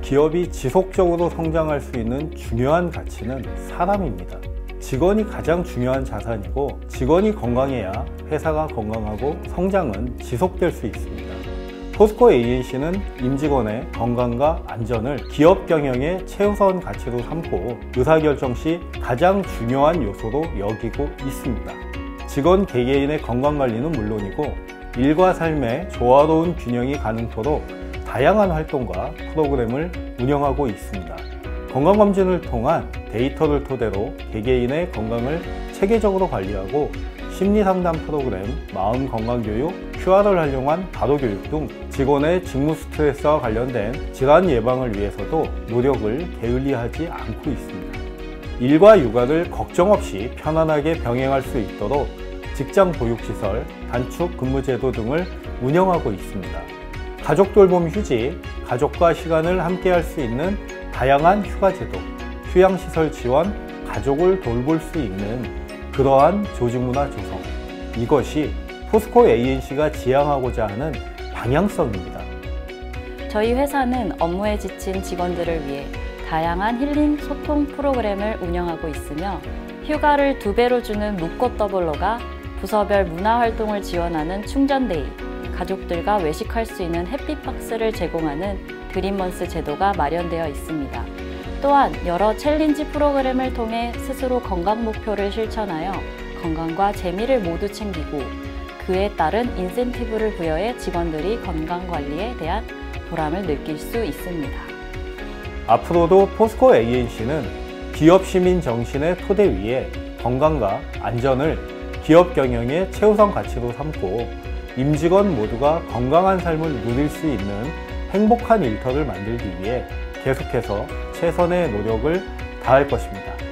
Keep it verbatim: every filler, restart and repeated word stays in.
기업이 지속적으로 성장할 수 있는 중요한 가치는 사람입니다. 직원이 가장 중요한 자산이고, 직원이 건강해야 회사가 건강하고 성장은 지속될 수 있습니다. 포스코 에이엔씨는 임직원의 건강과 안전을 기업 경영의 최우선 가치로 삼고 의사결정 시 가장 중요한 요소로 여기고 있습니다. 직원 개개인의 건강관리는 물론이고 일과 삶의 조화로운 균형이 가능토록 다양한 활동과 프로그램을 운영하고 있습니다. 건강검진을 통한 데이터를 토대로 개개인의 건강을 체계적으로 관리하고 심리상담 프로그램, 마음건강교육, 큐알을 활용한 바로교육 등 직원의 직무 스트레스와 관련된 질환 예방을 위해서도 노력을 게을리하지 않고 있습니다. 일과 육아를 걱정 없이 편안하게 병행할 수 있도록 직장 보육시설, 단축 근무제도 등을 운영하고 있습니다. 가족 돌봄 휴직, 가족과 시간을 함께 할 수 있는 다양한 휴가제도, 휴양시설 지원, 가족을 돌볼 수 있는 그러한 조직문화 조성, 이것이 포스코 에이엔씨가 지향하고자 하는 방향성입니다. 저희 회사는 업무에 지친 직원들을 위해 다양한 힐링 소통 프로그램을 운영하고 있으며 휴가를 두 배로 주는 묵고 더블로가 부서별 문화활동을 지원하는 충전데이, 가족들과 외식할 수 있는 해피박스를 제공하는 드림먼스 제도가 마련되어 있습니다. 또한 여러 챌린지 프로그램을 통해 스스로 건강 목표를 실천하여 건강과 재미를 모두 챙기고 그에 따른 인센티브를 부여해 직원들이 건강관리에 대한 보람을 느낄 수 있습니다. 앞으로도 포스코 에이엔씨는 기업 시민 정신의 토대 위에 건강과 안전을 기업 경영의 최우선 가치로 삼고 임직원 모두가 건강한 삶을 누릴 수 있는 행복한 일터를 만들기 위해 계속해서 최선의 노력을 다할 것입니다.